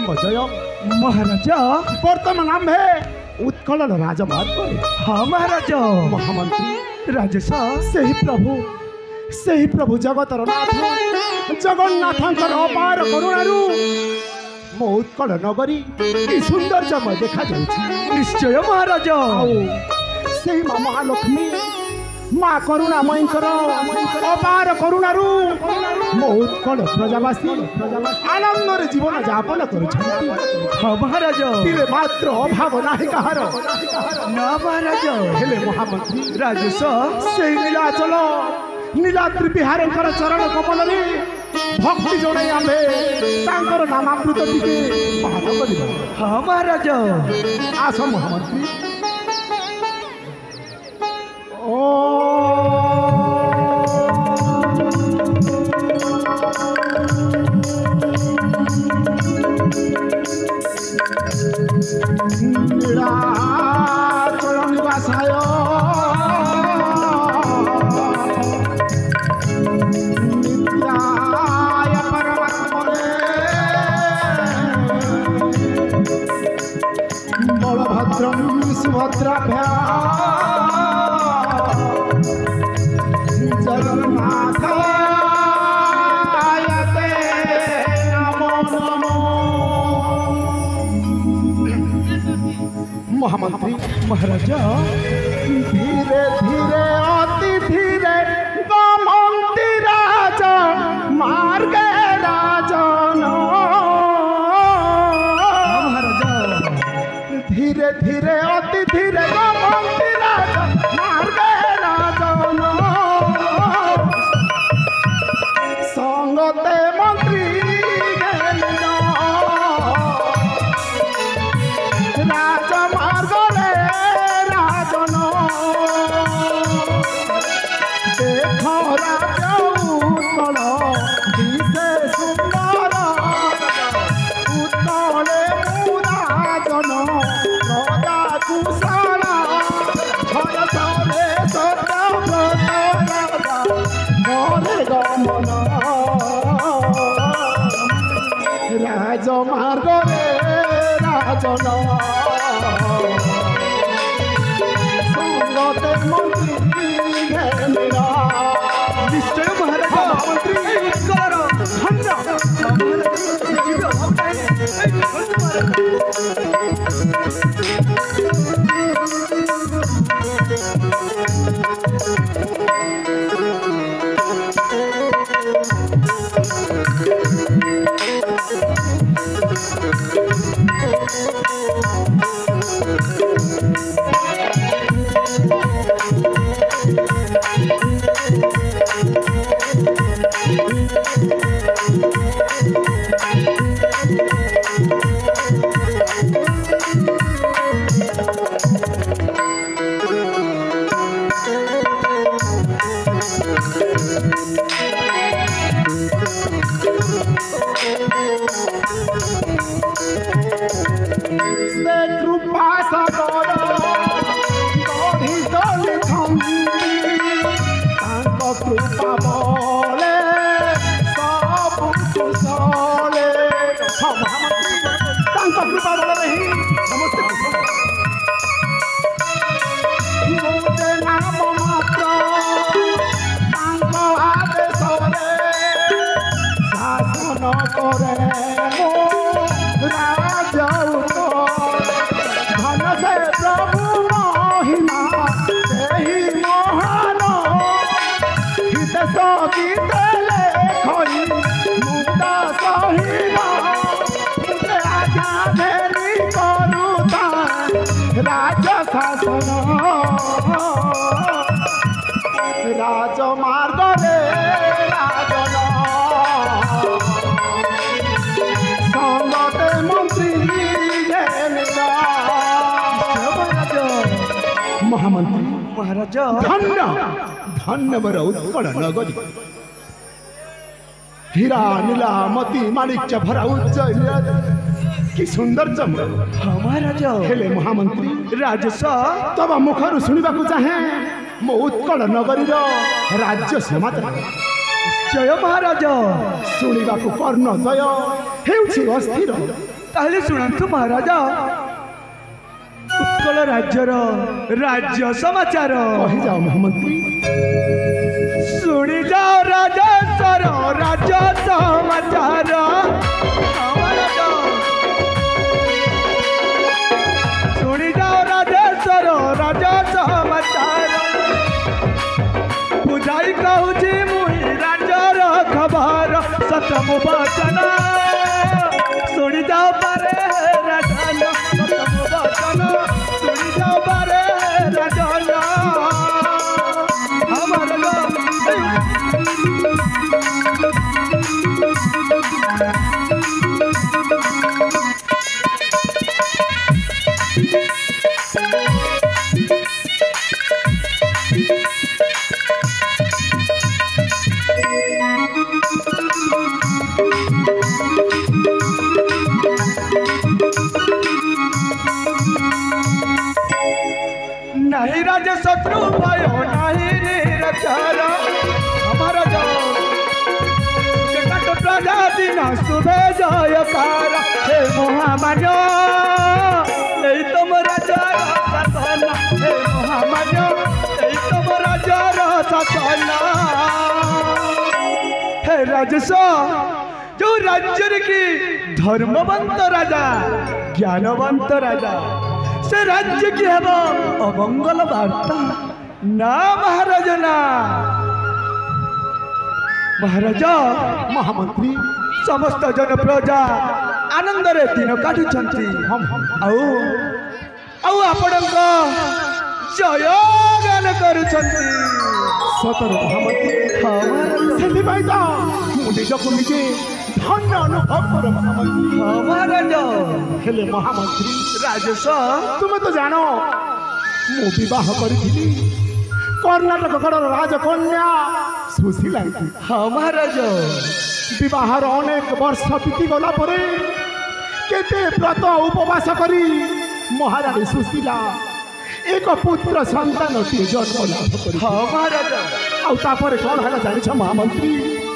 जय जय महाराज बर्तमान आम्भे उत्कल राजमार्ग। हाँ महाराज महामंत्री राजेश सही प्रभु जगतर नाथ जगन्नाथंकर अपार करुणारू मो उत्कल नगरी कि सौंदर्यमय देखा जाउछि। निश्चय महाराज से माँ महालक्ष्मी माँ करुणामयींकर अपार करुणारू मो उत्कल प्रजावासी आनंदर जीवन यापन करुछन्ति। हाँ महाराज तिले मात्र अभाव नाही कहार ना महाराज हेले महामंत्री राजेश से नीलाचल नीलाद्रि बिहारंकर चरण कमल भक्ति जणाई आमे तांकर नामामृत टिके पाठ करिबा। हाँ महाराज आस महामंत्री नीलाचल निवासाय बलभद्रं सुभद्राभ्या जगन्नाथाय ते नमो नमो। महामंत्री महाराज धीरे धीरे अति धीरे गमन्ति राज मार्गे राजन। धीरे धीरे अति धीरे गमन्ति राज मार्गे राजन। संगते मंत्री राजमार्ग रे राजन। देख राज उत्कल दिशे सुंदर उत्कले राजन प्रजा कुशल भरतरे सत्यव्रत करे गमन। राजमार्ग रे राजन संगते मंत्री निश्चय महाराज राजमार्ग रे राजन संगते मंत्री महामंत्री महाराज धन्य धन्य मोर उत्कल नगरी हीरा नीला मोती माणिक्य भरा उज्जैन कि सुंदर चमक। महाराज हेले महामंत्री राजेश तब मुखर शुणा चाहे मो उत्कल नगरी राज्य सीमा जय महाराज शुणा कर्ण जय हेउछि अस्थिर ताहले सुनंतु महाराजा उत्कल राज्यर राज्य समाचार कही जाओ महामंत्री शुणी जाओ राजेश्वर राज्य समाचार शुणी जाओ राजेश्वर राज्य समाचार बुझाई कहूँ मुई राज्यर खबर सतम वचन शुणी जाओ पारे राजन सतम वचन शुणी जाओ पारे राजन हमार नहीं राज शत्रु भय नहीं निरचार हमारा प्रजा दिन शुभे जयकार हे महामान्य नहीं तुम राजार शासन हे महामान्य नहीं तुम राजार शासन हे राजस जो राज्य की धर्मवंत राजा ज्ञानवंत राजा से राज्य की हम अमंगल वार्ता ना महाराज ना महाराजा महामंत्री समस्त जन प्रजा आनंद रे दिन काटुछंती आपण जय गान करुछंती सतर महामंत्री से तो निजको निजे धन्य अनुभव कर महामंत्री महाराज हेले महामंत्री राजस तुम्हें तो जानो मु विवाह करी कर्णाटक गढ़ राजकन्या सुशीला महाराज विवाहर अनेक वर्ष बीती गला परे केते व्रत उपवास करी महारानी सुशीला एक पुत्र संतान जन्म लाभ कर महाराज आउे कौन है जान महामंत्री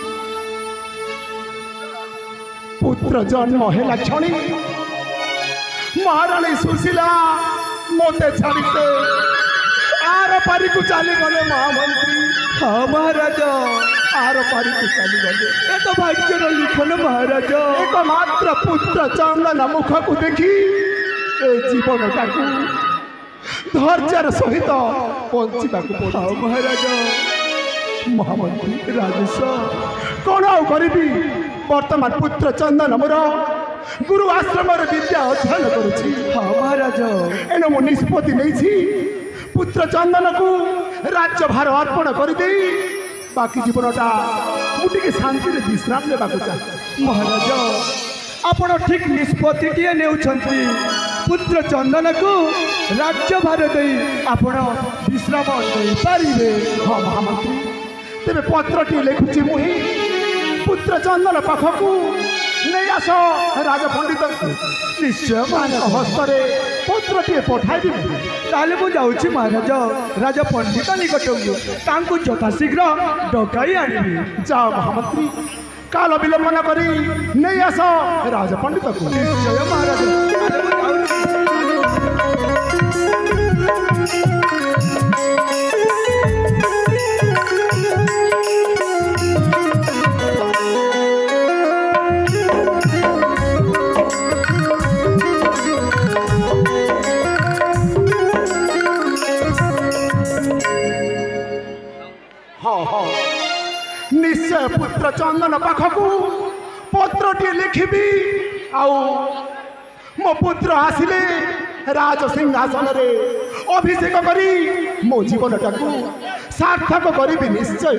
पुत्र जन्म है क्षणी महारानी सुशीला मते छाड़ते आर पारी को चली गले महामंत्री महाराज आर पारी को चली गले ये तो भाग्यर लिखन महाराज एकमात्र पुत्र चंदन मुख को देखी ए जीवन टाकू धैर्यर सहित बंचा महाराज महामंत्री राजेश कौन आउ करी वर्तमान पुत्र चंदन मोर गुरु आश्रम विद्या अध्ययन करुच्ची महाराज एने मो निष्पत्ति नहीं पुत्र चंदन को राज्य भार अर्पण कर बाकी जीवनटा मुझे शांति विश्राम लेवा चाहे महाराज आपण ठीक निष्पत्ति ने पुत्र चंदन को राज्य भार दे आपण विश्राम पारे। हाँ महामंत्री तेरे पत्रटी लिखुची मुही पुत्र चंदन पाखक नहीं आस राज पंडित निश्चय हस्तरे पत्रटी पठाई ताले मु जाऊँ महाराज राज पंडित निकट यथाशीघ्र डकाई आनी जाओ महामंत्री काल विलंब न करी नहीं आस राज पंडित को निश्चय महाराज निश्चय पुत्र चंदन पाखक पत्रटी लिखिबी आउ मो पुत्र आसिले राज सिंहासन रे अभिषेक करी मो जीवन टाकू सार्थक करी निश्चय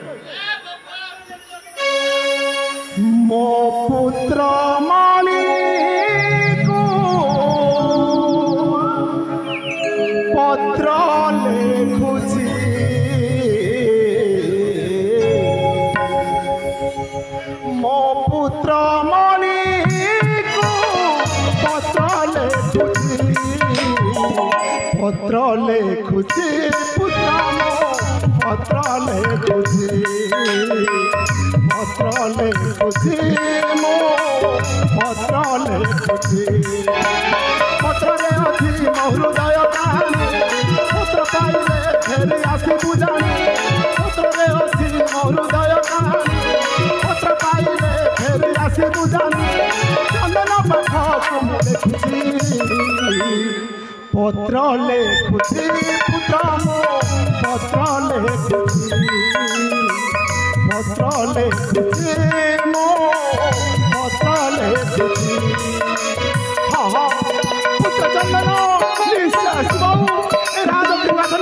मो पुत्र मणि पत्र लिखुची मो पुत्र मणि को पत्र लिखुची पुत्र मो पत्र लेखुची मो पत्र लेखुची पत्रे अच्छी मो हृदय कहानी पत्र पाइले फेरी आसबु जानी पत्रे अच्छी मो हृदय कहानी पत्र पाइले फेरी आसबु जानी चंदन पाखक लेखुची पत्र लेखुची पुत्र मो पत्र लेखुची मो पत्र लेखुची हाँ हाँ पुत्र चंदन निश्वास बाबू राज सिंहासन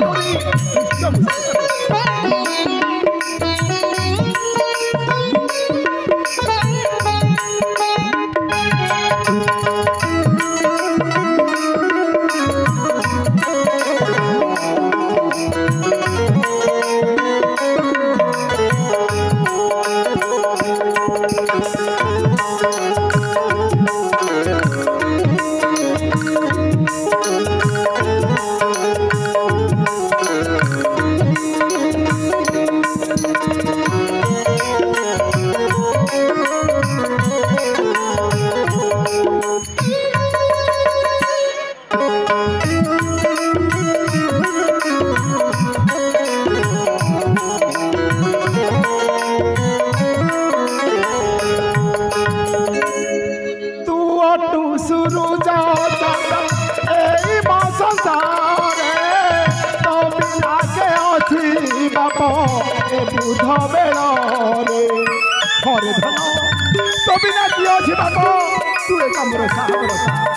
बुध बेल हरे धन तो बिना किए अच्छी बाप तू एक मोर सागर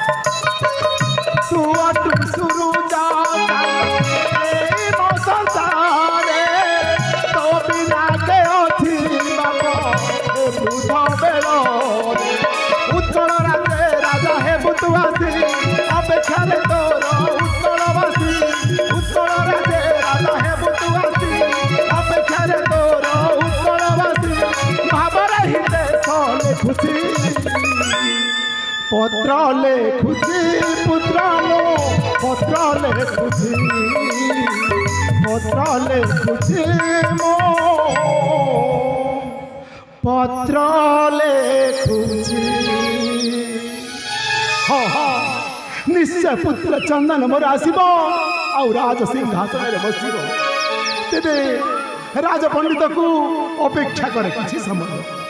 तू अटू सुरु संसारे तो बिना के अच्छी बाप बुध बेल उत्कल राजे राजा हे बुतुआसी अपेक्षा तोर उत्कलवासी उत्कल राजे राजा हे बुतुआसी अपेक्षा तोर उत्कलवासी भावरे ही देश लेखुची पत्र लेखुची पुत्र मो पत्र लेखुची मो पत्र लेखुची हाँ हाँ निश्चय पुत्र चंदन मोर आसब आउ राज सिंहासन बसब तेरे राज पंडित को अपेक्षा करे किसी समय।